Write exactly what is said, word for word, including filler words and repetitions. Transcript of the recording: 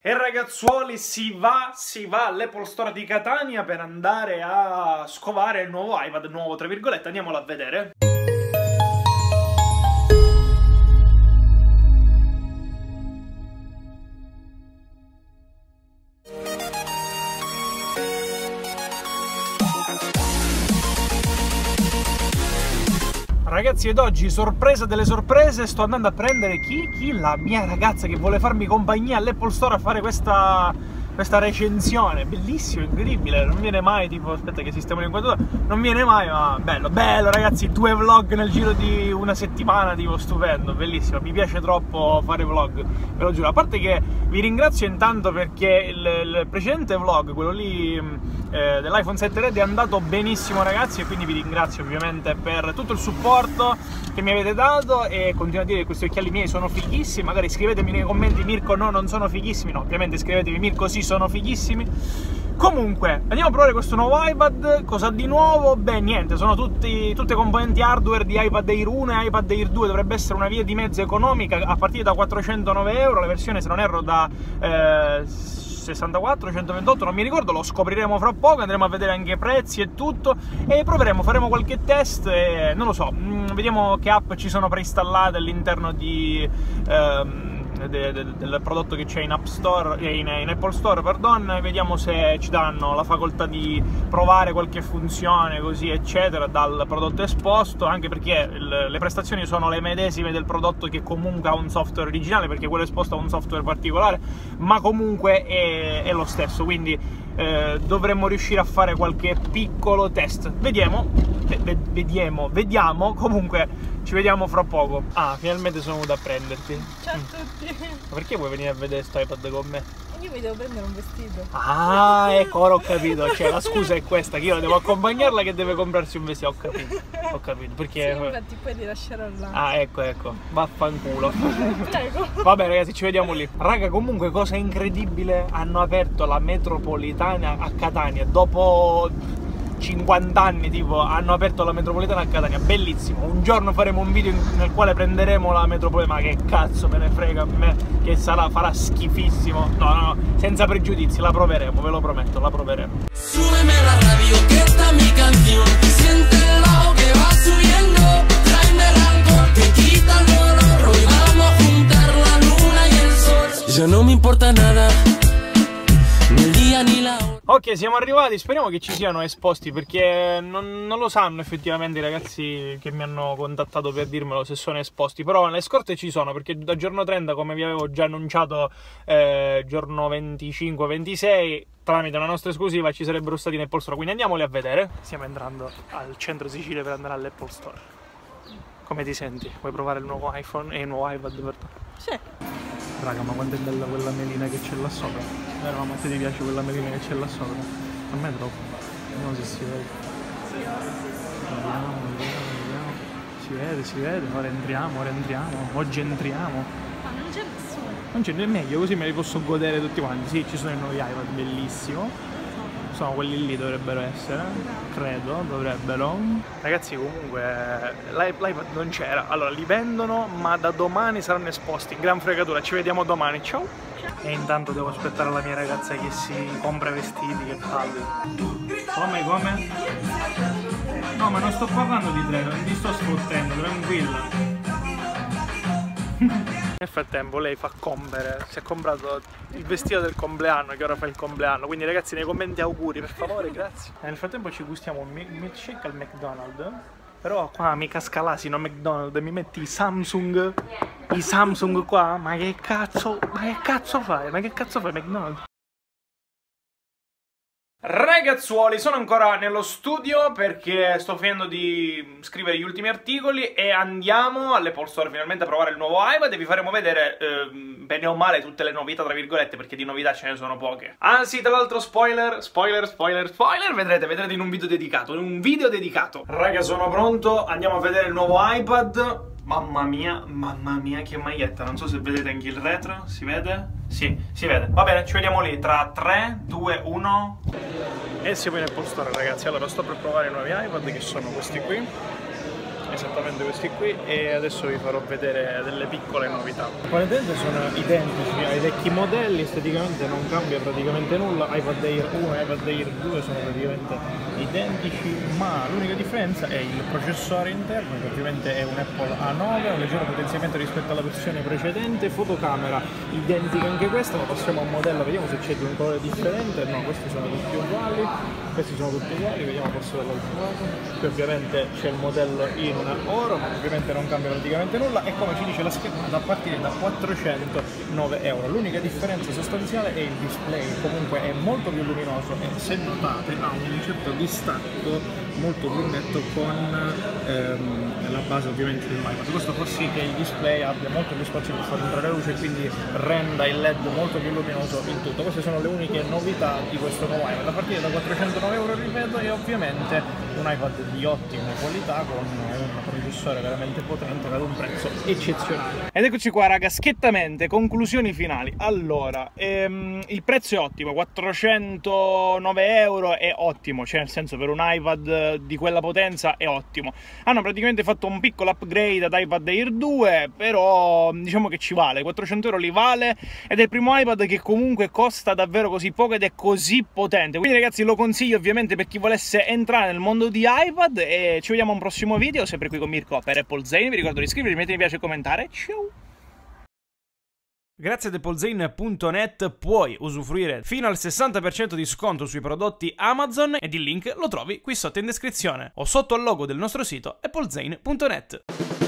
E ragazzuoli, si va, si va all'Apple Store di Catania per andare a scovare il nuovo iPad, nuovo tra virgolette, andiamolo a vedere. Ragazzi, ed oggi, sorpresa delle sorprese, sto andando a prendere chi? Chi? La mia ragazza che vuole farmi compagnia all'Apple Store a fare questa, questa recensione. Bellissimo, incredibile, non viene mai, tipo, aspetta che sistemo l'inquadratura, non viene mai, ma bello, bello ragazzi, due vlog nel giro di una settimana, tipo, stupendo, bellissimo, mi piace troppo fare vlog, ve lo giuro. A parte che vi ringrazio intanto perché il, il precedente vlog, quello lì eh, dell'iPhone sette Red, è andato benissimo ragazzi, e quindi vi ringrazio ovviamente per tutto il supporto che mi avete dato, e continuo a dire che questi occhiali miei sono fighissimi. Magari scrivetemi nei commenti: Mirko no, non sono fighissimi. No, ovviamente scrivetevi: Mirko sì, sono fighissimi. Comunque, andiamo a provare questo nuovo iPad. Cosa di nuovo? Beh, niente, sono tutti, tutte componenti hardware di iPad Air uno e iPad Air due. Dovrebbe essere una via di mezzo economica a partire da quattrocentonove euro. La versione, se non erro, da eh, sessantaquattro, centoventotto, non mi ricordo, lo scopriremo fra poco, andremo a vedere anche i prezzi e tutto, e proveremo, faremo qualche test e non lo so, mh, vediamo che app ci sono preinstallate all'interno di... Ehm, De, de, del prodotto che c'è in App Store, in, in Apple Store, pardon, vediamo se ci danno la facoltà di provare qualche funzione così eccetera dal prodotto esposto, anche perché il, le prestazioni sono le medesime del prodotto, che comunque ha un software originale, perché quello esposto ha un software particolare, ma comunque è, è lo stesso, quindi eh, dovremmo riuscire a fare qualche piccolo test. Vediamo, v vediamo, vediamo, comunque ci vediamo fra poco. Ah, finalmente sono venuto a prenderti. Ciao a tutti. Ma perché vuoi venire a vedere sto iPad con me? Io mi devo prendere un vestito. Ah, ecco, ora ho capito. Cioè, la scusa è questa, che io devo accompagnarla che deve comprarsi un vestito. Ho capito, ho capito. Perché... Sì, infatti poi ti lascerò là. Ah, ecco, ecco. Vaffanculo. Prego. Vabbè ragazzi, ci vediamo lì. Raga, comunque, cosa incredibile, hanno aperto la metropolitana a Catania. Dopo cinquanta anni, tipo, hanno aperto la metropolitana a Catania, bellissimo. Un giorno faremo un video nel quale prenderemo la metropolitana, ma che cazzo me ne frega a me, che sarà, farà schifissimo. No, no, no, senza pregiudizi, la proveremo, ve lo prometto, la proveremo. Súbeme la radio, que esta mi canción. Siéntelo que va subiendo, tráeme el alcohol que quita el dolor. Hoy vamos a juntar la luna y el sol. Ya no me importa nada, ni el día ni la hora. Ok, siamo arrivati, speriamo che ci siano esposti, perché non, non lo sanno effettivamente i ragazzi che mi hanno contattato per dirmelo se sono esposti, però le scorte ci sono, perché da giorno trenta, come vi avevo già annunciato, eh, giorno venticinque ventisei, tramite una nostra esclusiva ci sarebbero stati in Apple Store, quindi andiamoli a vedere. Stiamo entrando al centro Sicilia per andare all'Apple Store. Come ti senti? Vuoi provare il nuovo iPhone e il nuovo iPad per te? Sì. Raga, ma quanto è bella quella melina che c'è là sopra. Vero, ma a te ti piace quella melina che c'è là sopra? A me troppo. Non so se si vede. Vediamo, vediamo, vediamo. Si vede, si vede. Ora entriamo, ora entriamo. Oggi entriamo. Ma non c'è nessuno. Non c'è, è meglio, così me li posso godere tutti quanti. Sì, ci sono i nuovi iPad, bellissimo. Sono quelli lì, dovrebbero essere, credo, dovrebbero. Ragazzi, comunque l'iPad non c'era. Allora, li vendono, ma da domani saranno esposti. Gran fregatura, ci vediamo domani, ciao. E intanto devo aspettare la mia ragazza che si compra vestiti, che palle. Come, come? No, ma non sto parlando di te, non ti sto sfottendo, tranquilla. Nel frattempo lei fa compere, si è comprato il vestito del compleanno, che ora fa il compleanno, quindi ragazzi nei commenti auguri per favore, grazie. E nel frattempo ci gustiamo un milkshake al McDonald's, però qua mi casca l'asino McDonald's, mi metti i Samsung, i Samsung qua, ma che cazzo, ma che cazzo fai, ma che cazzo fai McDonald's? Ragazzuoli, sono ancora nello studio perché sto finendo di scrivere gli ultimi articoli e andiamo all'Apple Store finalmente a provare il nuovo iPad e vi faremo vedere eh, bene o male tutte le novità tra virgolette, perché di novità ce ne sono poche. Ah sì, tra l'altro spoiler, spoiler, spoiler, spoiler, vedrete, vedrete in un video dedicato, in un video dedicato. Raga, sono pronto, andiamo a vedere il nuovo iPad. Mamma mia, mamma mia che maglietta, non so se vedete anche il retro, si vede? Sì, si vede. Va bene, ci vediamo lì tra tre, due, uno. E siamo in Apple Store ragazzi, allora sto per provare i nuovi iPad che sono questi qui. esattamente questi qui, e adesso vi farò vedere delle piccole novità. Praticamente sono identici ai vecchi modelli, esteticamente non cambia praticamente nulla, iPad Air uno e iPad Air due sono praticamente identici, ma l'unica differenza è il processore interno, che ovviamente è un Apple A nove, un leggero potenziamento rispetto alla versione precedente, fotocamera identica anche questa, ma passiamo a un modello, vediamo se c'è di un colore differente. No, questi sono tutti uguali, questi sono tutti uguali, vediamo forse dall'altro lato. Qui ovviamente c'è il modello in oro, ma ovviamente non cambia praticamente nulla, e come ci dice la schermata a partire da quattrocentonove euro. L'unica differenza sostanziale è il display, comunque è molto più luminoso e, se notate, ha un certo distacco molto più netto con ehm, la base ovviamente dell'iPad. Questo fa sì che il display abbia molto più spazio per far entrare luce e quindi renda il L E D molto più luminoso in tutto. Queste sono le uniche novità di questo nuovo iPad, a partire da quattrocentonove euro, ripeto, e ovviamente un iPad di ottima qualità con un processore veramente potente ad un prezzo eccezionale. Ed eccoci qua, raga, schiettamente, conclusioni finali. Allora, ehm, il prezzo è ottimo, quattrocentonove euro è ottimo, cioè nel senso, per un iPad di quella potenza è ottimo. Hanno praticamente fatto un piccolo upgrade ad iPad Air due, però diciamo che ci vale, quattrocento euro li vale, ed è il primo iPad che comunque costa davvero così poco ed è così potente. Quindi ragazzi, lo consiglio ovviamente per chi volesse entrare nel mondo di iPad, e ci vediamo a un prossimo video, sempre qui con Mirko per Apple Zane. Vi ricordo di iscrivervi, mettete mi piace e commentare. Ciao! Grazie ad applezane punto net puoi usufruire fino al sessanta per cento di sconto sui prodotti Amazon, ed il link lo trovi qui sotto in descrizione o sotto al logo del nostro sito applezane punto net.